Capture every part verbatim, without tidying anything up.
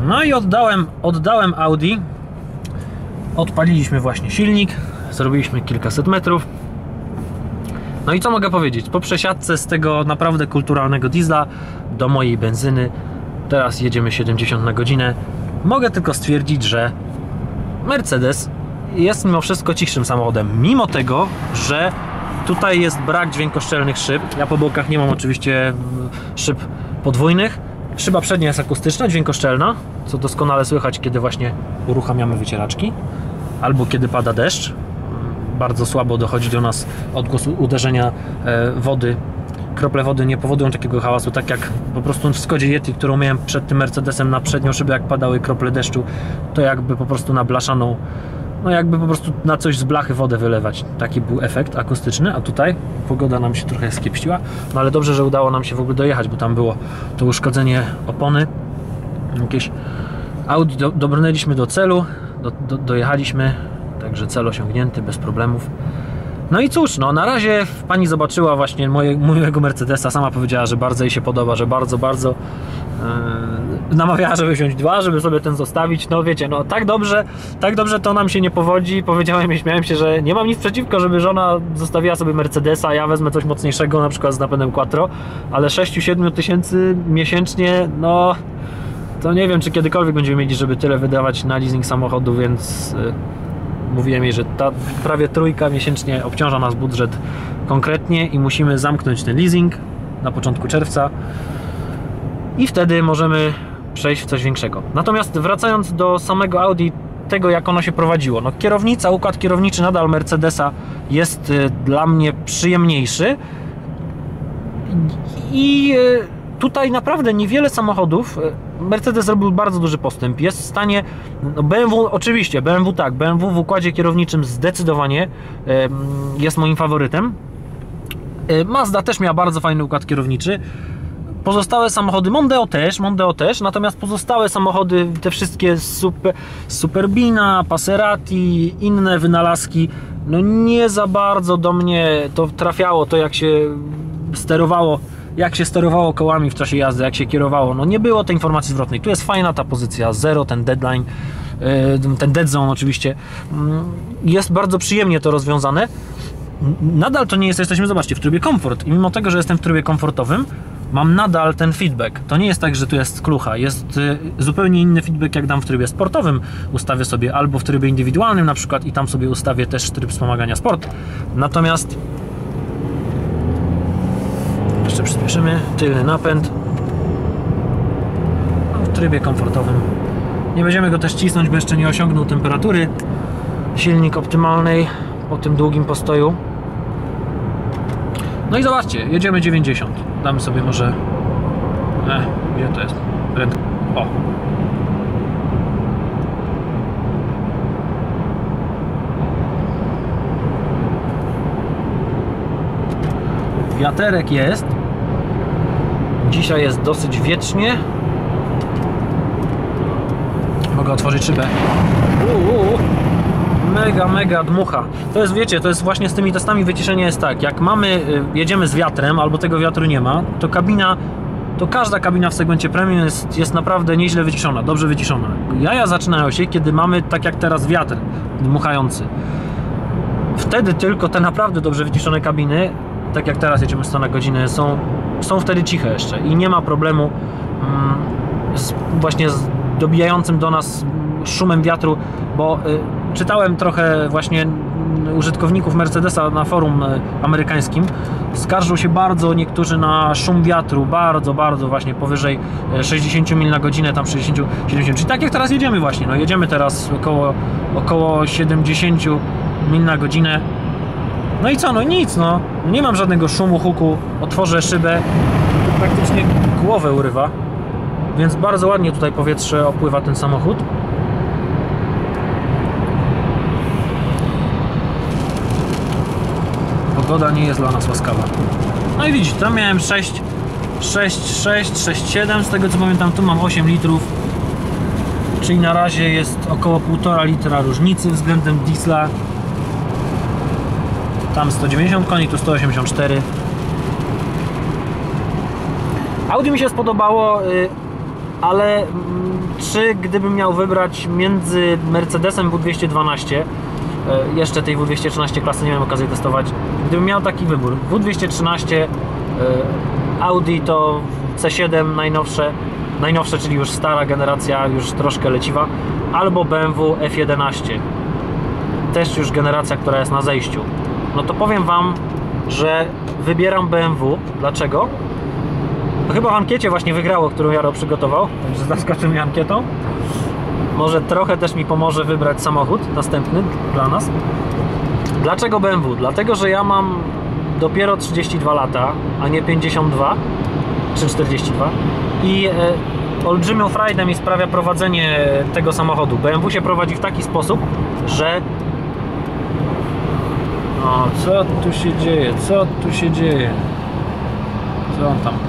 No i oddałem, oddałem Audi. Odpaliliśmy właśnie silnik. Zrobiliśmy kilkaset metrów. No i co mogę powiedzieć? Po przesiadce z tego naprawdę kulturalnego diesla do mojej benzyny, teraz jedziemy siedemdziesiąt na godzinę, mogę tylko stwierdzić, że Mercedes jest mimo wszystko cichszym samochodem, mimo tego, że tutaj jest brak dźwiękoszczelnych szyb. Ja po bokach nie mam oczywiście szyb podwójnych. Szyba przednia jest akustyczna, dźwiękoszczelna, co doskonale słychać, kiedy właśnie uruchamiamy wycieraczki albo kiedy pada deszcz. Bardzo słabo dochodzi do nas odgłos uderzenia wody. Krople wody nie powodują takiego hałasu, tak jak po prostu w Skodzie Yeti, którą miałem przed tym Mercedesem na przednią szybę, jak padały krople deszczu, to jakby po prostu na blaszaną, no jakby po prostu na coś z blachy wodę wylewać. Taki był efekt akustyczny, a tutaj pogoda nam się trochę skiepściła, no ale dobrze, że udało nam się w ogóle dojechać, bo tam było to uszkodzenie opony, jakieś Audi, do, dobrnęliśmy do celu, do, do, dojechaliśmy, także cel osiągnięty bez problemów. No i cóż, no na razie pani zobaczyła właśnie moje, mojego Mercedesa, sama powiedziała, że bardzo jej się podoba, że bardzo, bardzo yy, namawiała, żeby wziąć dwa, żeby sobie ten zostawić. No wiecie, no tak dobrze, tak dobrze to nam się nie powodzi. Powiedziałem i śmiałem się, że nie mam nic przeciwko, żeby żona zostawiła sobie Mercedesa, ja wezmę coś mocniejszego, na przykład z napędem Quattro, ale sześć siedem tysięcy miesięcznie, no to nie wiem, czy kiedykolwiek będziemy mieli, żeby tyle wydawać na leasing samochodu, więc yy, mówiłem jej, że ta prawie trójka miesięcznie obciąża nas budżet konkretnie i musimy zamknąć ten leasing na początku czerwca i wtedy możemy przejść w coś większego. Natomiast wracając do samego Audi, tego jak ono się prowadziło, no kierownica, układ kierowniczy nadal Mercedesa jest y, dla mnie przyjemniejszy i y, tutaj naprawdę niewiele samochodów. Mercedes zrobił bardzo duży postęp. Jest w stanie, no B M W oczywiście, B M W tak, B M W w układzie kierowniczym zdecydowanie jest moim faworytem. Mazda też miała bardzo fajny układ kierowniczy. Pozostałe samochody, Mondeo też, Mondeo też, natomiast pozostałe samochody, te wszystkie super, Superbina, Passerati, inne wynalazki, no nie za bardzo do mnie to trafiało, to jak się sterowało jak się sterowało kołami w czasie jazdy, jak się kierowało, no nie było tej informacji zwrotnej. Tu jest fajna ta pozycja zero, ten deadline, ten dead zone oczywiście, jest bardzo przyjemnie to rozwiązane. Nadal to nie jest, jesteśmy, zobaczcie, w trybie komfort i mimo tego, że jestem w trybie komfortowym, mam nadal ten feedback. To nie jest tak, że tu jest klucha, jest zupełnie inny feedback, jak dam w trybie sportowym, ustawię sobie albo w trybie indywidualnym na przykład i tam sobie ustawię też tryb wspomagania sport. Natomiast jeszcze przyspieszymy, tylny napęd no, w trybie komfortowym. Nie będziemy go też cisnąć, bo jeszcze nie osiągnął temperatury silnik optymalnej po tym długim postoju. No i zobaczcie, jedziemy dziewięćdziesiąt. Damy sobie może... Eh, gdzie to jest? O! Wiaterek jest. Dzisiaj jest dosyć wietrznie. Mogę otworzyć szybę. Uuu, mega, mega dmucha. To jest, wiecie, to jest właśnie z tymi testami wyciszenia jest tak, jak mamy, jedziemy z wiatrem, albo tego wiatru nie ma, to kabina, to każda kabina w segmencie premium jest, jest naprawdę nieźle wyciszona, dobrze wyciszona. Jaja zaczynają się, kiedy mamy, tak jak teraz, wiatr dmuchający. Wtedy tylko te naprawdę dobrze wyciszone kabiny, tak jak teraz jedziemy sto na godzinę, są, są wtedy ciche jeszcze i nie ma problemu mm, z, właśnie z dobijającym do nas szumem wiatru, bo y, czytałem trochę właśnie użytkowników Mercedesa na forum y, amerykańskim. Skarżą się bardzo niektórzy na szum wiatru, bardzo, bardzo właśnie powyżej sześćdziesiąt mil na godzinę, tam sześćdziesiąt, siedemdziesiąt, czyli tak jak teraz jedziemy właśnie, no jedziemy teraz około, około siedemdziesiąt mil na godzinę. No i co, no nic, no nie mam żadnego szumu, huku, otworzę szybę, praktycznie głowę urywa, więc bardzo ładnie tutaj powietrze opływa ten samochód. Pogoda nie jest dla nas łaskawa. No i widzicie, tam miałem sześć, sześć, sześć, sześć, siedem, z tego co pamiętam tu mam osiem litrów, czyli na razie jest około półtora litra różnicy względem diesla. Tam sto dziewięćdziesiąt koni, tu sto osiemdziesiąt cztery. Audi mi się spodobało. ale mm, czy gdybym miał wybrać między Mercedesem W dwieście dwanaście, e, jeszcze tej W dwieście trzynaście klasy nie miałem okazji testować, gdybym miał taki wybór, W dwieście trzynaście, e, Audi to C siedem najnowsze, najnowsze, czyli już stara generacja, już troszkę leciwa, albo B M W F jedenaście, też już generacja, która jest na zejściu, no to powiem Wam, że wybieram B M W. Dlaczego? To chyba w ankiecie właśnie wygrało, którą Jaro przygotował, także zaskoczył mnie ankietą. Może trochę też mi pomoże wybrać samochód następny dla nas. Dlaczego B M W? Dlatego, że ja mam dopiero trzydzieści dwa lata, a nie pięćdziesiąt dwa czy czterdzieści dwa i e, olbrzymią frajdę mi sprawia prowadzenie tego samochodu. B M W się prowadzi w taki sposób, że o, co tu się dzieje? Co tu się dzieje? Co on tam?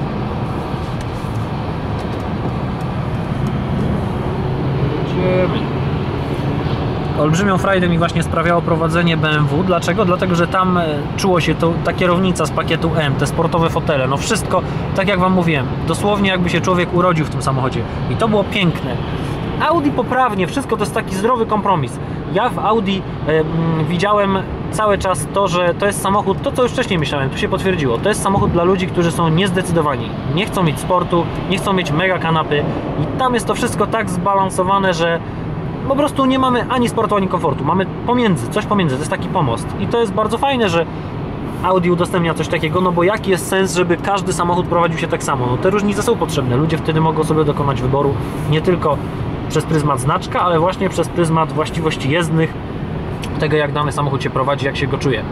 Jedziemy. Olbrzymią frajdę mi właśnie sprawiało prowadzenie B M W. Dlaczego? Dlatego, że tam czuło się to, ta kierownica z pakietu M, te sportowe fotele, no wszystko, tak jak Wam mówiłem, dosłownie jakby się człowiek urodził w tym samochodzie. I to było piękne. Audi poprawnie, wszystko to jest taki zdrowy kompromis. Ja w Audi e, widziałem cały czas to, że to jest samochód, to co już wcześniej myślałem, tu się potwierdziło, to jest samochód dla ludzi, którzy są niezdecydowani, nie chcą mieć sportu, nie chcą mieć mega kanapy i tam jest to wszystko tak zbalansowane, że po prostu nie mamy ani sportu, ani komfortu, mamy pomiędzy, coś pomiędzy, to jest taki pomost i to jest bardzo fajne, że Audi udostępnia coś takiego, no bo jaki jest sens, żeby każdy samochód prowadził się tak samo, no te różnice są potrzebne, ludzie wtedy mogą sobie dokonać wyboru, nie tylko przez pryzmat znaczka, ale właśnie przez pryzmat właściwości jezdnych, tego jak dany samochód się prowadzi, jak się go czuje.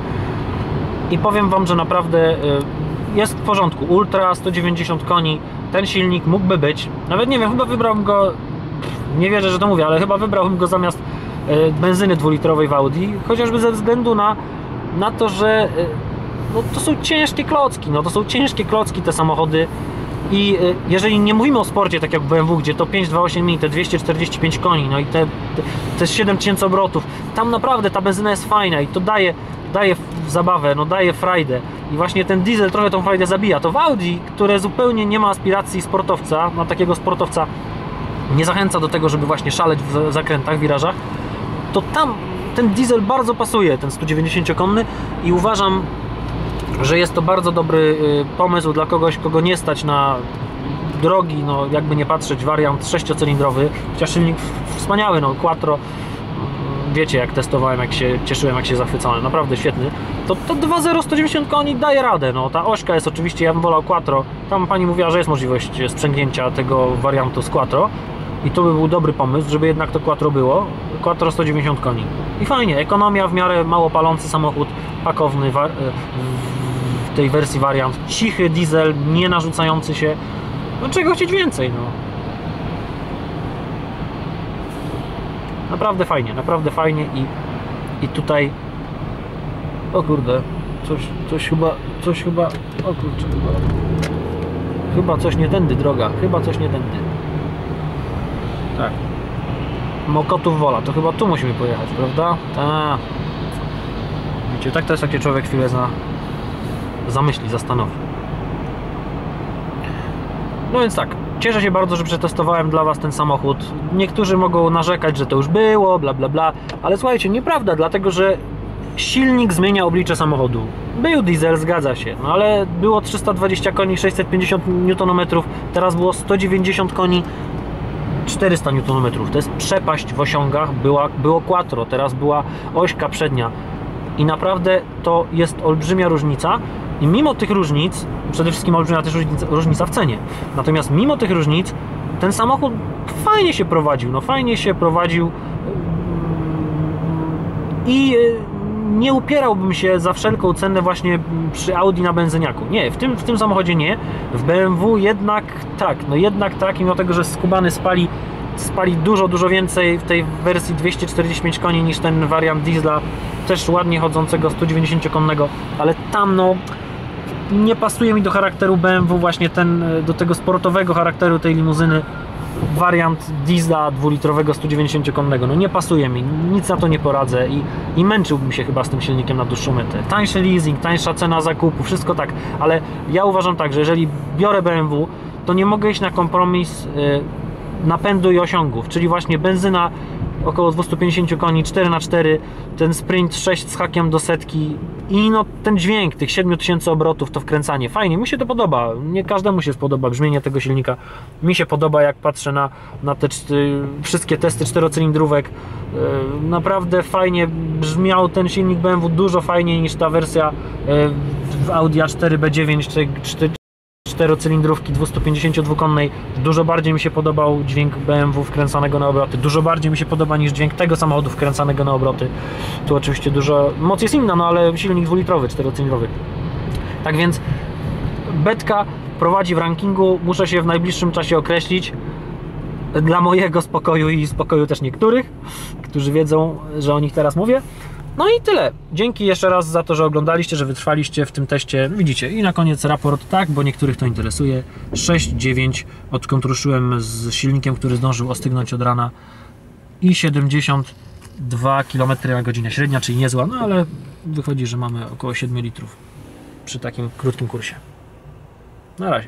I powiem Wam, że naprawdę jest w porządku. Ultra, sto dziewięćdziesiąt koni, ten silnik mógłby być, nawet nie wiem, chyba wybrałbym go, nie wierzę, że to mówię, ale chyba wybrałbym go zamiast benzyny dwulitrowej w Audi, chociażby ze względu na, na to, że no, to są ciężkie klocki, no to są ciężkie klocki te samochody. I jeżeli nie mówimy o sporcie, tak jak w B M W, gdzie to pięć dwadzieścia osiem mini, te dwieście czterdzieści pięć koni, no i te, te, te siedem tysięcy obrotów, tam naprawdę ta benzyna jest fajna i to daje, daje zabawę, no daje frajdę. I właśnie ten diesel trochę tą frajdę zabija. To w Audi, które zupełnie nie ma aspiracji sportowca, na takiego sportowca nie zachęca do tego, żeby właśnie szaleć w zakrętach, wirażach, to tam ten diesel bardzo pasuje, ten sto dziewięćdziesięciokonny i uważam, że jest to bardzo dobry pomysł dla kogoś, kogo nie stać na drogi, no jakby nie patrzeć, wariant sześciocylindrowy, chociaż silnik wspaniały, no Quattro, wiecie jak testowałem, jak się cieszyłem, jak się zachwycałem, naprawdę świetny, to, to dwa zero sto dziewięćdziesiąt koni daje radę, no ta ośka jest oczywiście, ja bym wolał Quattro, tam pani mówiła, że jest możliwość sprzęgnięcia tego wariantu z Quattro i to by był dobry pomysł, żeby jednak to Quattro było, Quattro sto dziewięćdziesiąt koni i fajnie, ekonomia, w miarę mało palący samochód, pakowny, w tej wersji wariant, cichy diesel, nie narzucający się, no czego chcieć więcej, no. Naprawdę fajnie, naprawdę fajnie i, i tutaj, o kurde, coś, coś chyba, coś chyba, o kurczę, chyba, chyba coś nie tędy droga, chyba coś nie tędy. Tak. Mokotów Wola, to chyba tu musimy pojechać, prawda? Ta. Wiecie, tak to jest, jak się człowiek chwilę zna, zamyśli, zastanowi. No więc tak, cieszę się bardzo, że przetestowałem dla Was ten samochód. Niektórzy mogą narzekać, że to już było, bla bla bla, ale słuchajcie, nieprawda, dlatego że silnik zmienia oblicze samochodu. Był diesel, zgadza się, no ale było trzysta dwadzieścia koni, sześćset pięćdziesiąt niutonometrów, teraz było sto dziewięćdziesiąt koni, czterysta niutonometrów. To jest przepaść w osiągach, była, było Quattro, teraz była ośka przednia. I naprawdę to jest olbrzymia różnica i mimo tych różnic, przede wszystkim olbrzymia też różnica, różnica w cenie, natomiast mimo tych różnic ten samochód fajnie się prowadził, no fajnie się prowadził i nie upierałbym się za wszelką cenę właśnie przy Audi na benzyniaku. Nie, w tym, w tym samochodzie nie, w B M W jednak tak, no jednak tak, mimo tego, że skubany spali spali dużo, dużo więcej w tej wersji dwieście czterdzieści pięć koni niż ten wariant diesla, też ładnie chodzącego sto dziewięćdziesięciokonnego, ale tam no nie pasuje mi do charakteru B M W właśnie ten, do tego sportowego charakteru tej limuzyny wariant diesla dwulitrowego sto dziewięćdziesięciokonnego, no nie pasuje mi, nic na to nie poradzę i, i męczyłbym się chyba z tym silnikiem na dłuższą metę. Tańszy leasing, tańsza cena zakupu, wszystko tak, ale ja uważam tak, że jeżeli biorę B M W, to nie mogę iść na kompromis yy, napędu i osiągów, czyli właśnie benzyna około dwieście pięćdziesiąt koni, cztery na cztery, ten sprint sześć z hakiem do setki i no ten dźwięk tych siedem tysięcy obrotów, to wkręcanie, fajnie, mi się to podoba, nie każdemu się spodoba brzmienie tego silnika, mi się podoba, jak patrzę na, na te czty, wszystkie testy czterocylindrówek, yy, naprawdę fajnie brzmiał ten silnik B M W, dużo fajniej niż ta wersja yy, w Audi A cztery B dziewięć, czterocylindrówki dwustupięćdziesięciodwukonnej. Dużo bardziej mi się podobał dźwięk B M W wkręcanego na obroty, dużo bardziej mi się podoba niż dźwięk tego samochodu wkręcanego na obroty. Tu oczywiście dużo, moc jest inna, no ale silnik dwulitrowy, czterocylindrowy. Tak więc Betka prowadzi w rankingu, muszę się w najbliższym czasie określić dla mojego spokoju i spokoju też niektórych, którzy wiedzą, że o nich teraz mówię. No i tyle. Dzięki jeszcze raz za to, że oglądaliście, że wytrwaliście w tym teście. Widzicie. I na koniec raport, tak, bo niektórych to interesuje. sześć dziewięć, odkąd ruszyłem z silnikiem, który zdążył ostygnąć od rana, i siedemdziesiąt dwa kilometry na godzinę średnia, czyli niezła, no ale wychodzi, że mamy około siedem litrów przy takim krótkim kursie. Na razie.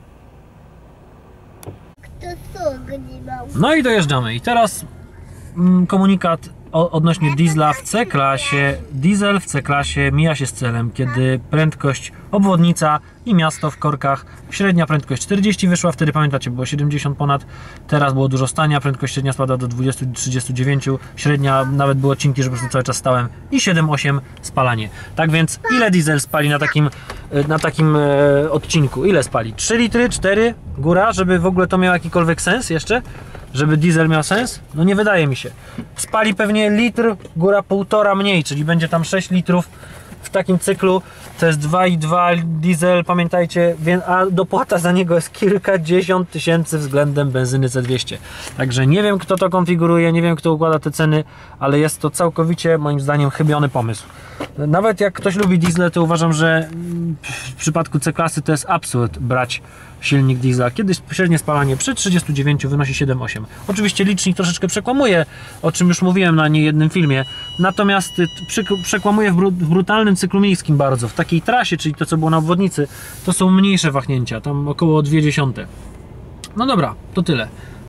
No i dojeżdżamy. I teraz mm, komunikat odnośnie diesla w C-klasie. Diesel w C-klasie mija się z celem, kiedy prędkość obwodnica i miasto w korkach, średnia prędkość czterdzieści wyszła, wtedy pamiętacie, było siedemdziesiąt ponad, teraz było dużo stania, prędkość średnia spada do dwudziestu do trzydziestu dziewięciu, średnia, nawet było odcinki, że po prostu cały czas stałem, i siedem osiem spalanie. Tak więc ile diesel spali na takim, na takim e, odcinku? Ile spali? trzy litry, cztery, góra, żeby w ogóle to miało jakikolwiek sens jeszcze? Żeby diesel miał sens? No nie wydaje mi się. Spali pewnie litr, góra półtora mniej, czyli będzie tam sześć litrów w takim cyklu. To jest dwa i dwa diesel, pamiętajcie, a dopłata za niego jest kilkadziesiąt tysięcy względem benzyny C dwieście. Także nie wiem, kto to konfiguruje, nie wiem, kto układa te ceny, ale jest to całkowicie, moim zdaniem, chybiony pomysł. Nawet jak ktoś lubi diesle, to uważam, że w przypadku C-klasy to jest absurd brać silnik diesla. Kiedyś średnie spalanie przy trzydziestu dziewięciu wynosi siedem osiem. Oczywiście licznik troszeczkę przekłamuje, o czym już mówiłem na niejednym filmie, natomiast przekłamuje w brutalnym cyklu miejskim bardzo. W takiej trasie, czyli to, co było na obwodnicy, to są mniejsze wahnięcia, tam około dwie dziesiąte. No dobra, to tyle.